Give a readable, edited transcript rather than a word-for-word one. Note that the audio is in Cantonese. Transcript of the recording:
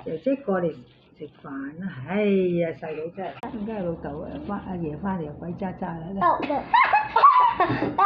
姐姐過嚟食飯啦，哎呀細佬真係，而家老豆阿爺翻嚟又鬼渣渣啦。